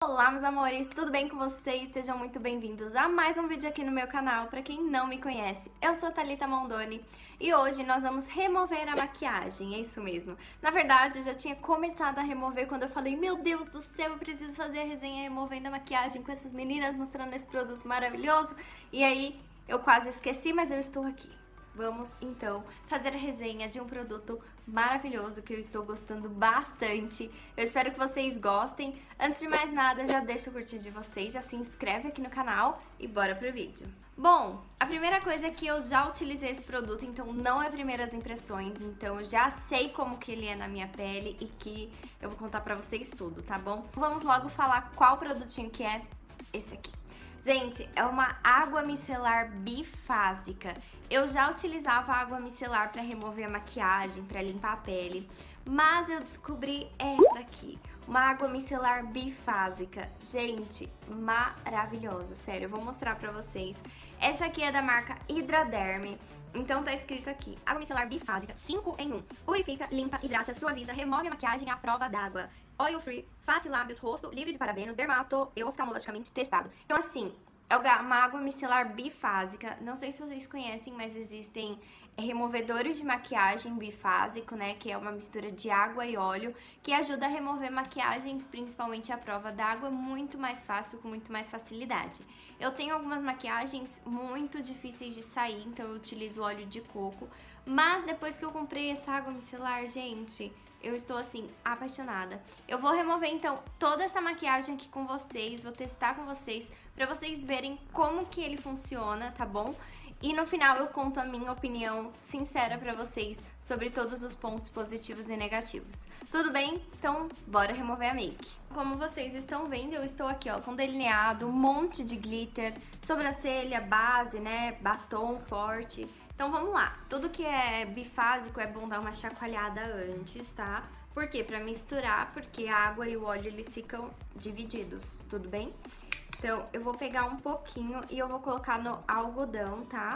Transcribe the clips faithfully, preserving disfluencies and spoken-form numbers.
Olá, meus amores, tudo bem com vocês? Sejam muito bem-vindos a mais um vídeo aqui no meu canal. Pra quem não me conhece, eu sou a Thalita Mondoni e hoje nós vamos remover a maquiagem, é isso mesmo. Na verdade, eu já tinha começado a remover quando eu falei, meu Deus do céu, eu preciso fazer a resenha removendo a maquiagem com essas meninas, mostrando esse produto maravilhoso. E aí, eu quase esqueci, mas eu estou aqui. Vamos, então, fazer a resenha de um produto maravilhoso que eu estou gostando bastante. Eu espero que vocês gostem. Antes de mais nada, já deixa o curtir de vocês, já se inscreve aqui no canal e bora pro vídeo. Bom, a primeira coisa é que eu já utilizei esse produto, então não é primeiras impressões, então eu já sei como que ele é na minha pele e que eu vou contar pra vocês tudo, tá bom? Vamos logo falar qual produtinho que é esse aqui. Gente, é uma água micelar bifásica. Eu já utilizava água micelar para remover a maquiagem, para limpar a pele, mas eu descobri essa aqui, uma água micelar bifásica. Gente, maravilhosa, sério, eu vou mostrar pra vocês. Essa aqui é da marca Hydraderm. Então tá escrito aqui, água micelar bifásica, cinco em um. Purifica, limpa, hidrata, suaviza, remove a maquiagem à prova d'água. Oil free, face, lábios, rosto, livre de parabenos, dermato e oftalmologicamente testado. Então assim, é uma água micelar bifásica. Não sei se vocês conhecem, mas existem removedores de maquiagem bifásico, né? Que é uma mistura de água e óleo, que ajuda a remover maquiagens, principalmente à prova d'água, muito mais fácil, com muito mais facilidade. Eu tenho algumas maquiagens muito difíceis de sair, então eu utilizo óleo de coco. Mas depois que eu comprei essa água micelar, gente, eu estou assim, apaixonada. Eu vou remover então toda essa maquiagem aqui com vocês, vou testar com vocês, pra vocês verem como que ele funciona, tá bom? E no final eu conto a minha opinião sincera pra vocês sobre todos os pontos positivos e negativos. Tudo bem? Então, bora remover a make. Como vocês estão vendo, eu estou aqui, ó, com delineado, um monte de glitter, sobrancelha, base, né, batom forte. Então vamos lá, tudo que é bifásico é bom dar uma chacoalhada antes, tá? Por quê? Pra misturar, porque a água e o óleo eles ficam divididos, tudo bem? Então eu vou pegar um pouquinho e eu vou colocar no algodão, tá?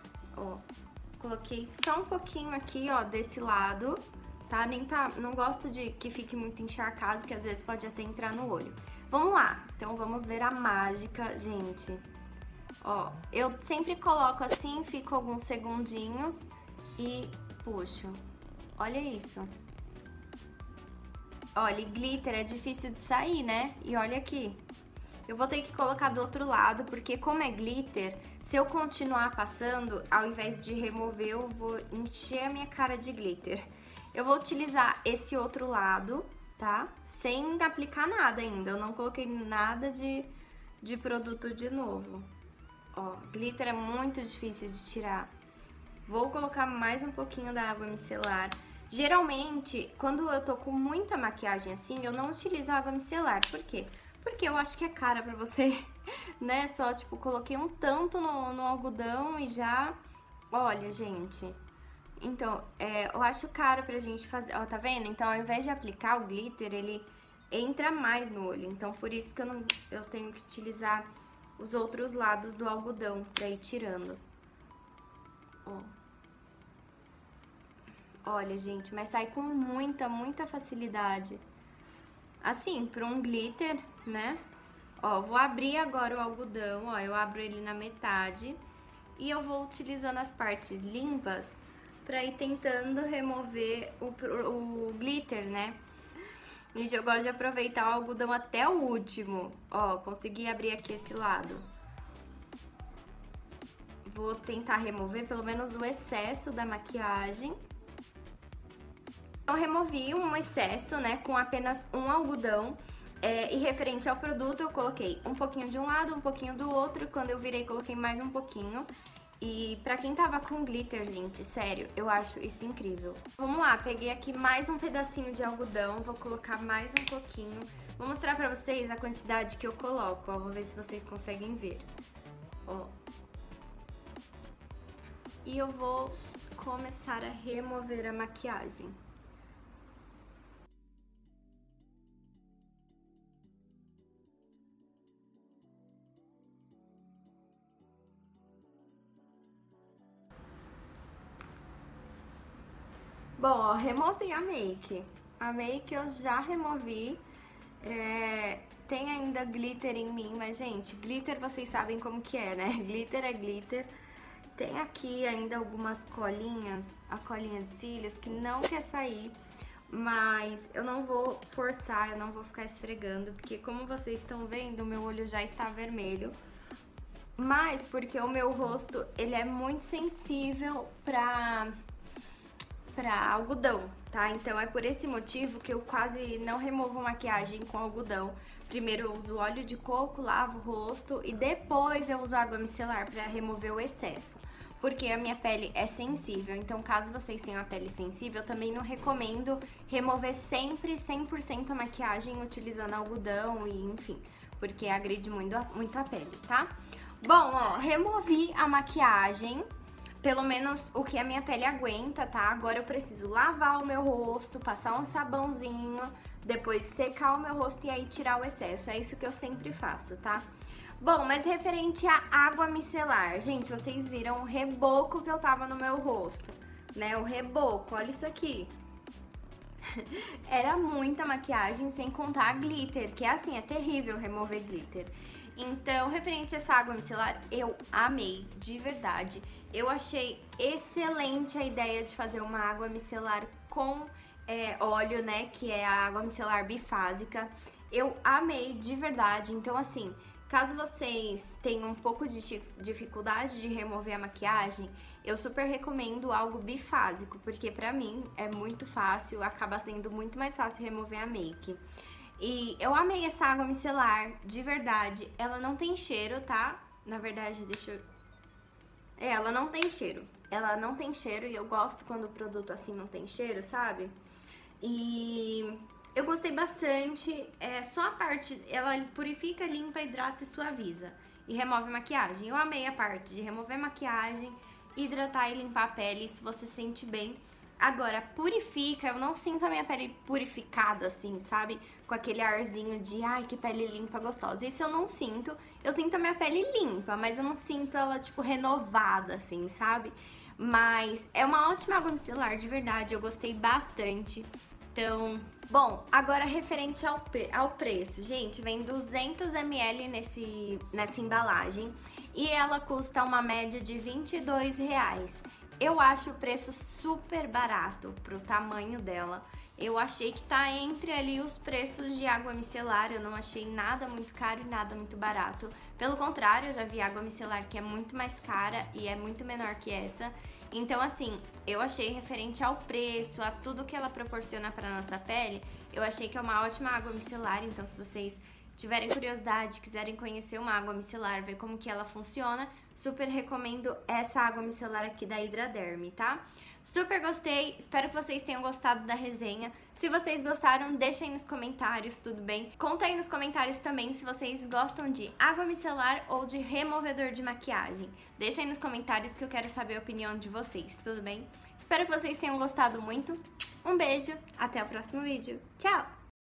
Ó, coloquei só um pouquinho aqui, ó, desse lado, tá? Nem tá, não gosto de que fique muito encharcado, porque às vezes pode até entrar no olho. Vamos lá, então vamos ver a mágica, gente. Ó, eu sempre coloco assim, fico alguns segundinhos e puxo. Olha isso. Olha, glitter é difícil de sair, né? E olha aqui. Eu vou ter que colocar do outro lado, porque como é glitter, se eu continuar passando, ao invés de remover, eu vou encher a minha cara de glitter. Eu vou utilizar esse outro lado, tá? Sem aplicar nada ainda. Eu não coloquei nada de, de produto de novo. Ó, glitter é muito difícil de tirar. Vou colocar mais um pouquinho da água micelar. Geralmente, quando eu tô com muita maquiagem assim, eu não utilizo água micelar. Por quê? Porque eu acho que é cara pra você, né? Só, tipo, coloquei um tanto no, no algodão e já... Olha, gente... Então, é, eu acho caro pra gente fazer... Ó, tá vendo? Então, ao invés de aplicar o glitter, ele entra mais no olho. Então, por isso que eu, não, eu tenho que utilizar os outros lados do algodão pra ir tirando. Ó. Olha, gente, mas sai com muita, muita facilidade. Assim, para um glitter, né? Ó, vou abrir agora o algodão, ó, eu abro ele na metade. E eu vou utilizando as partes limpas pra ir tentando remover o, o glitter, né? Gente, eu gosto de aproveitar o algodão até o último. Ó, consegui abrir aqui esse lado. Vou tentar remover pelo menos o excesso da maquiagem. Então, removi um excesso, né, com apenas um algodão. É, e referente ao produto, eu coloquei um pouquinho de um lado, um pouquinho do outro. Quando eu virei, coloquei mais um pouquinho. E pra quem tava com glitter, gente, sério, eu acho isso incrível. Vamos lá, peguei aqui mais um pedacinho de algodão, vou colocar mais um pouquinho. Vou mostrar pra vocês a quantidade que eu coloco, ó, vou ver se vocês conseguem ver. Ó. E eu vou começar a remover a maquiagem. Bom, ó, removi a make. A make eu já removi. É, tem ainda glitter em mim, mas, gente, glitter vocês sabem como que é, né? Glitter é glitter. Tem aqui ainda algumas colinhas, a colinha de cílios, que não quer sair, mas eu não vou forçar, eu não vou ficar esfregando, porque como vocês estão vendo, o meu olho já está vermelho. Mas porque o meu rosto, ele é muito sensível pra, pra algodão, tá? Então é por esse motivo que eu quase não removo maquiagem com algodão. Primeiro eu uso óleo de coco, lavo o rosto e depois eu uso água micelar pra remover o excesso. Porque a minha pele é sensível, então caso vocês tenham a pele sensível, eu também não recomendo remover sempre cem por cento a maquiagem utilizando algodão e enfim, porque agride muito a, muito a pele, tá? Bom, ó, removi a maquiagem, pelo menos o que a minha pele aguenta, tá? Agora eu preciso lavar o meu rosto, passar um sabãozinho, depois secar o meu rosto e aí tirar o excesso. É isso que eu sempre faço, tá? Bom, mas referente à água micelar, gente, vocês viram o reboco que eu tava no meu rosto, né? O reboco, olha isso aqui. Era muita maquiagem, sem contar glitter, que é assim, é terrível remover glitter. Então, referente a essa água micelar, eu amei, de verdade. Eu achei excelente a ideia de fazer uma água micelar com é, óleo, né, que é a água micelar bifásica. Eu amei, de verdade. Então, assim, caso vocês tenham um pouco de dificuldade de remover a maquiagem, eu super recomendo algo bifásico, porque pra mim é muito fácil, acaba sendo muito mais fácil remover a make. E eu amei essa água micelar, de verdade. Ela não tem cheiro, tá? Na verdade, deixa eu... É, ela não tem cheiro. Ela não tem cheiro e eu gosto quando o produto assim não tem cheiro, sabe? E eu gostei bastante. É só a parte... Ela purifica, limpa, hidrata e suaviza. E remove a maquiagem. Eu amei a parte de remover a maquiagem, hidratar e limpar a pele, se você sente bem. Agora, purifica, eu não sinto a minha pele purificada, assim, sabe? Com aquele arzinho de, ai, que pele limpa, gostosa. Isso eu não sinto. Eu sinto a minha pele limpa, mas eu não sinto ela, tipo, renovada, assim, sabe? Mas é uma ótima água micelar, de verdade, eu gostei bastante. Então, bom, agora referente ao, ao preço, gente, vem duzentos mililitros nesse, nessa embalagem e ela custa uma média de vinte e dois reais. Eu acho o preço super barato pro tamanho dela. Eu achei que tá entre ali os preços de água micelar, eu não achei nada muito caro e nada muito barato. Pelo contrário, eu já vi água micelar que é muito mais cara e é muito menor que essa. Então, assim, eu achei referente ao preço, a tudo que ela proporciona pra nossa pele, eu achei que é uma ótima água micelar. Então, se vocês tiverem curiosidade, quiserem conhecer uma água micelar, ver como que ela funciona, super recomendo essa água micelar aqui da Hydraderm, tá? Super gostei, espero que vocês tenham gostado da resenha. Se vocês gostaram, deixem nos comentários, tudo bem? Conta aí nos comentários também se vocês gostam de água micelar ou de removedor de maquiagem. Deixem aí nos comentários que eu quero saber a opinião de vocês, tudo bem? Espero que vocês tenham gostado muito. Um beijo, até o próximo vídeo. Tchau!